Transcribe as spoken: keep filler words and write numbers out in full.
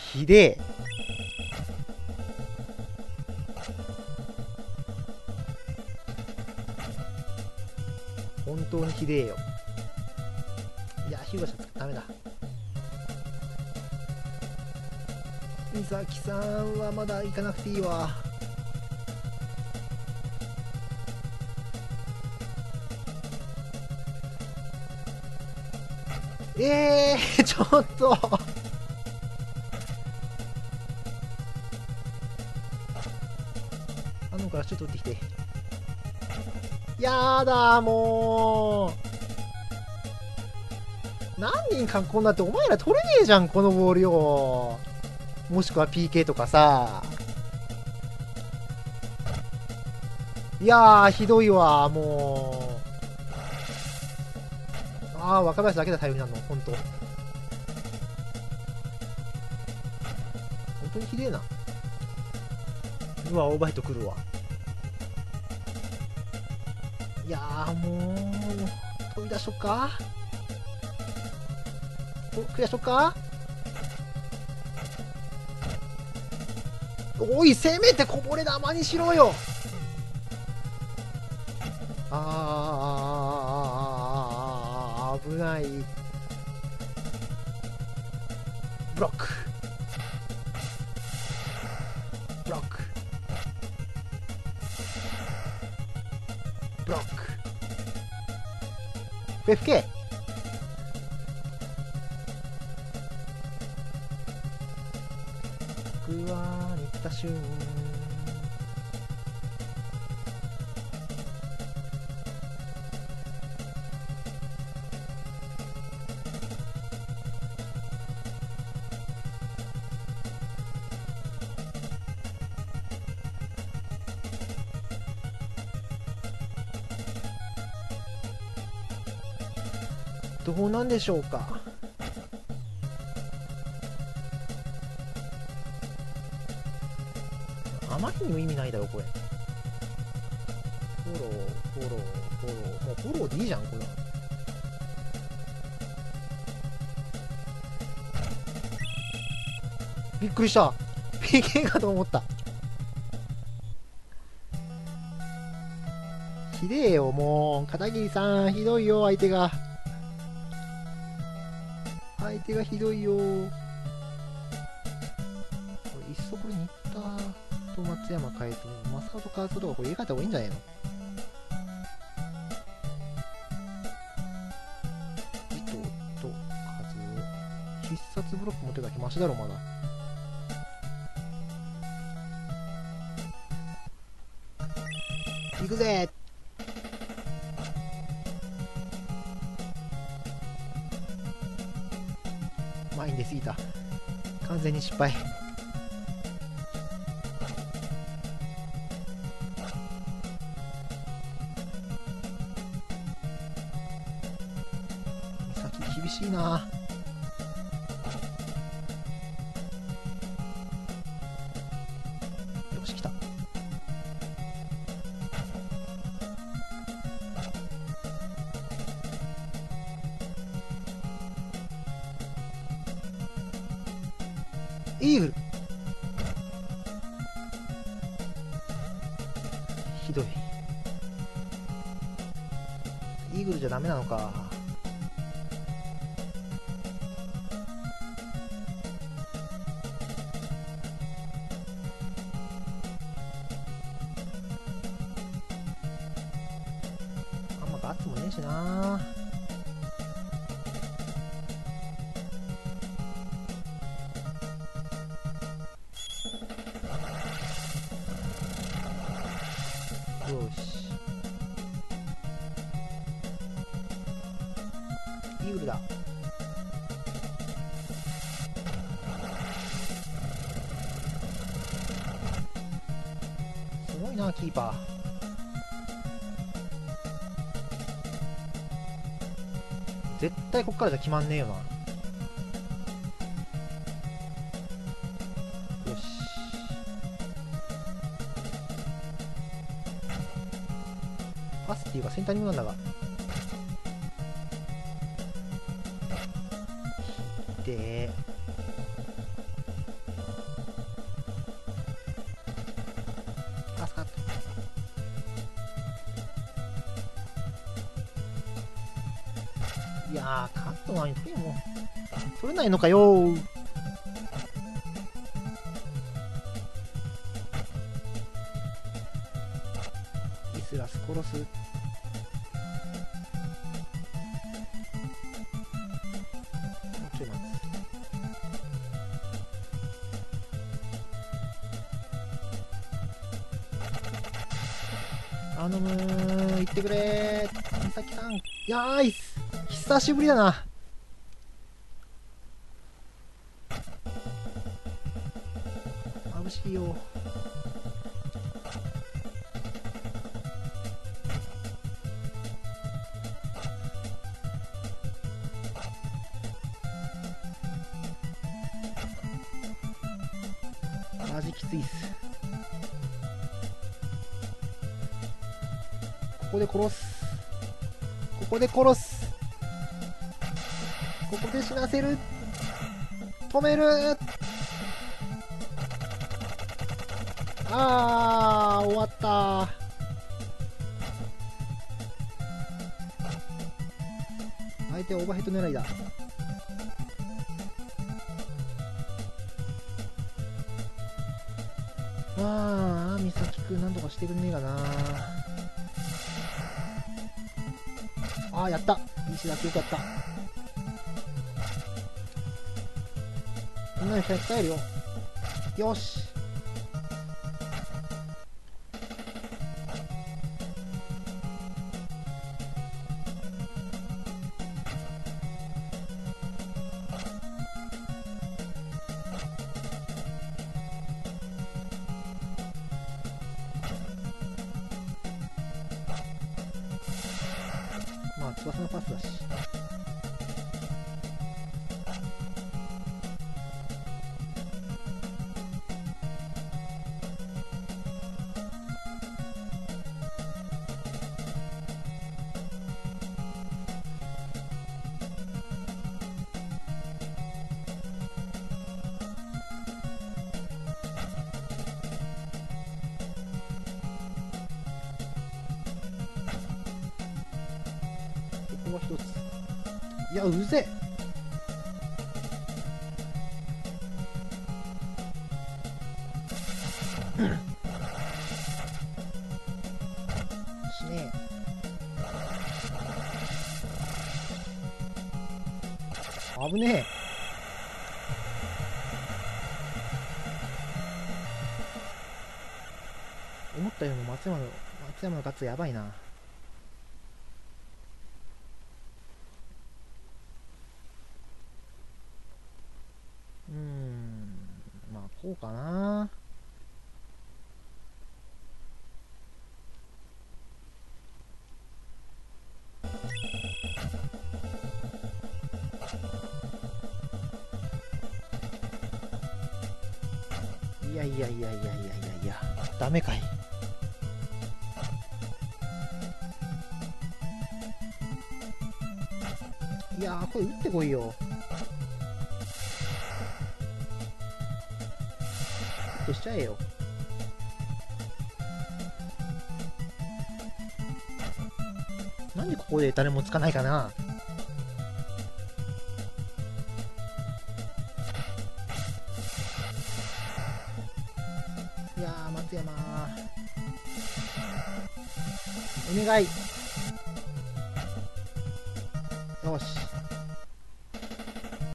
ひでえ。本当にひでえよ。いや、ヒューガシャダメだ。美咲さんはまだ行かなくていいわ。えー、ちょっとあのからちょっと打ってきて。やだもう何人囲んだってお前ら取れねえじゃんこのボールよ。もしくは ピーケー とかさ。いやーひどいわもう。ああ若林だけだ頼りなの本当。本当にひでえな。うわオーバーヘッドくるわ。いやーもう飛び出しとっか。おクリアしとっか。おいせめてこぼれ球にしろよ。あー危ない。ブロックブロックブロック エフケー。 僕は新田俊。どうなんでしょうか。あまりにも意味ないだろこれ。フォローフォローフォローもうフォローでいいじゃんこれ。びっくりした ピーケー かと思った。ひでえよもう片桐さんひどいよ相手が。相手がひどいよ。これいっそこれ新田と松山変えて正門と川津とかこれ入れ替えた方がいいんじゃないの。伊藤と和夫必殺ブロック持ってただけマシだろまだ。行くぜ。前に出過ぎた。完全に失敗。先厳しいな。よし来た。イーグル。ひどい。イーグルじゃダメなのか。あんまガッツもねえしな。よしイーグルだ。すごいなキーパー。絶対こっからじゃ決まんねえよな。よしパスっていうかセンタリングなんだが。でいやー、カットないともう取れないのかよー。イスラス殺す。ちょい待つ。頼むー、行ってくれー、美咲さん。いやーいっす、久しぶりだな。眩しいよ。マジきついっす。ここで殺す。ここで殺す。ここで死なせる。止める。あー、終わったー。相手はオーバーヘッド狙いだ。わあ、美咲くんなんとかしてくんねえかな。あー、やった。石だけよかった。みんなに早く帰るよ。よし。まあ翼のパスだし。ここは一つ。いや、うぜえ。しねえ。危ねえ。思ったよりも松山の松山のガッツやばいな。うーん、まあこうかな。いやいやいやいやいやいやいや、ダメかい。いやー、これ打ってこいよ。ヒットしちゃえよ。なんでここで誰もつかないかな。いやー、松山お願い。よし。